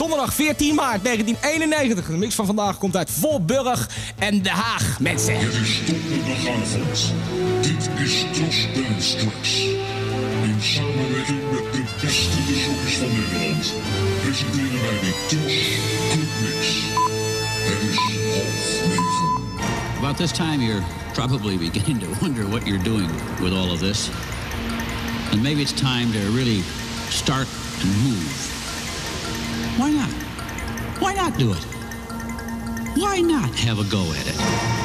Donderdag 14 maart 1991. De mix van vandaag komt uit Voorburg en Den Haag, mensen. Het is donderdagavond. Dit is Tros Dance Tracks. In samenwerking met de beste discjockeys van Nederland presenteren wij de Tros Club Mix. Het is 8:30. About this time you're probably beginning to wonder what you're doing with all of this. And maybe it's time to really start to move. Why not? Why not do it? Why not have a go at it?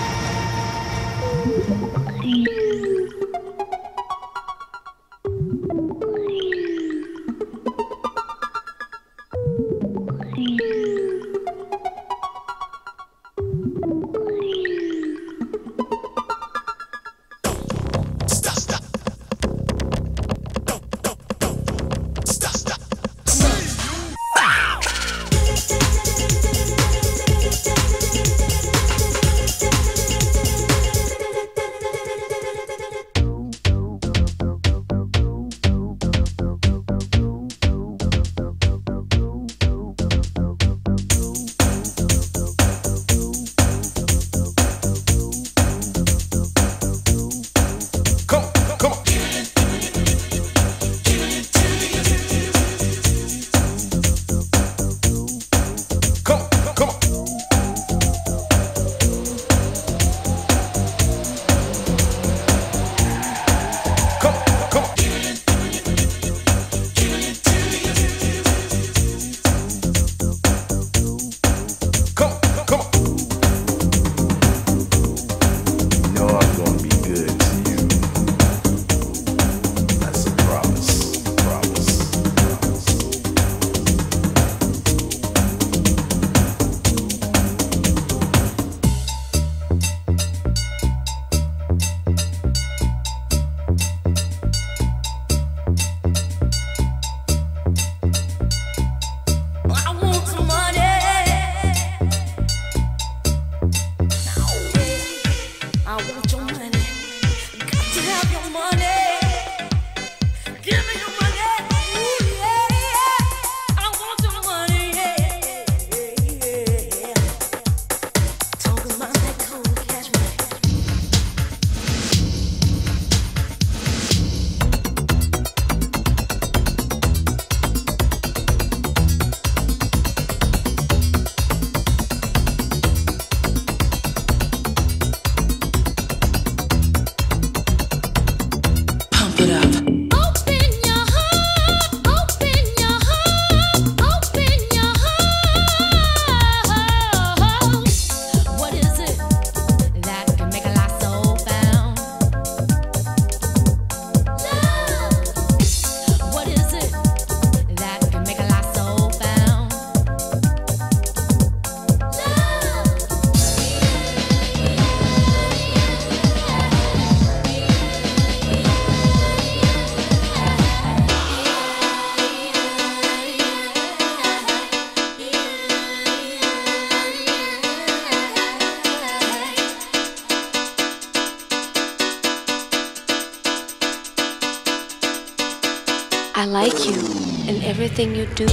I like you and everything you do.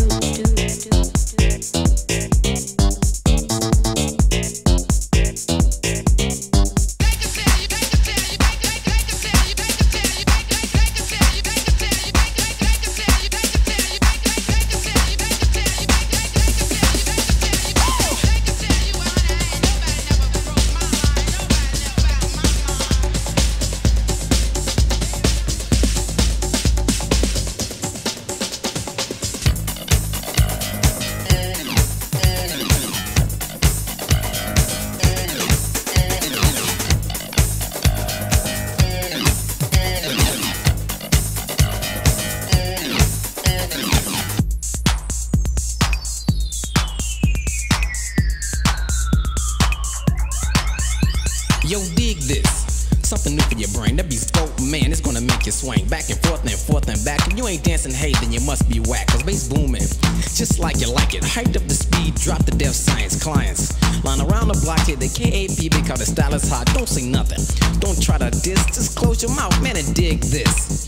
Yo, dig this. Something new for your brain. That beat's dope, man. It's gonna make you swing back and forth and back. If you ain't dancing, hey, then you must be whack. Cause bass booming, just like you like it. Hyped up the speed, drop the deaf science. Clients line around the block here, the KAP because the style is hot. Don't say nothing. Don't try to diss. Just close your mouth, man, and dig this.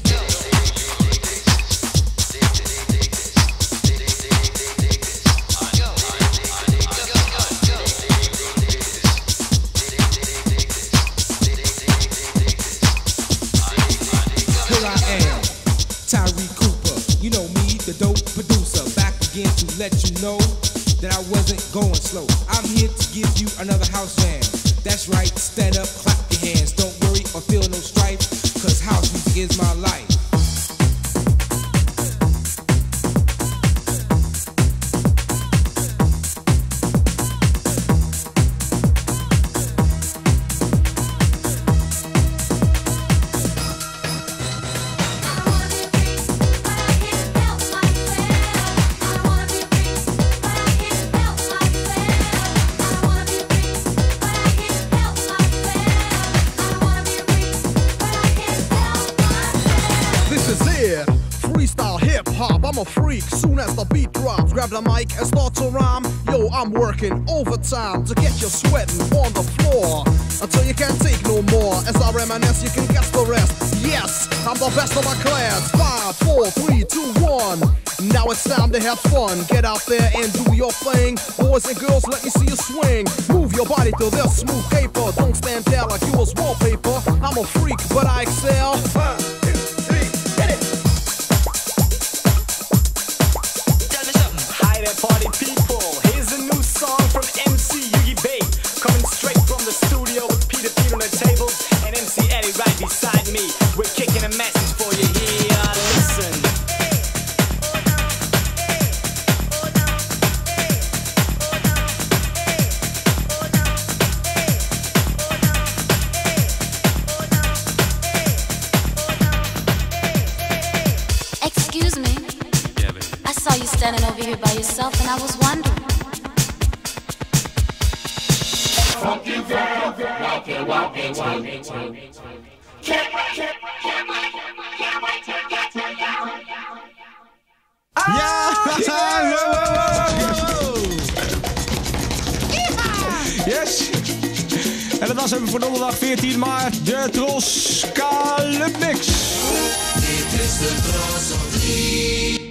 Tyree Cooper, you know me, the dope producer, back again to let you know that I wasn't going slow. I'm here to give you another house jam. That's right, stand up, clap your hands. Don't worry or feel no strife, cause house music is my life. Freestyle hip-hop, I'm a freak. Soon as the beat drops, grab the mic and start to rhyme. Yo, I'm working overtime to get you sweating on the floor until you can't take no more. As I reminisce, you can guess the rest. Yes, I'm the best of my class. 5, 4, 3, 2, 1. Now it's time to have fun. Get out there and do your thing. Boys and girls, let me see you swing. Move your body to this smooth paper. Don't stand there like you was wallpaper. I'm a freak, but I excel. 1, 2, 3, hit it. Party people, here's a new song from MC Yugi Bay, coming straight from the studio with Peter Pete on the table and MC Eddie right beside me. We're kicking a message for you here. Listen. Excuse me. I saw you standing over here by yourself and I was wondering. Yes! En dat was hem voor donderdag 14 maart, de Tros Club Mix. Dit is de Tros op 3.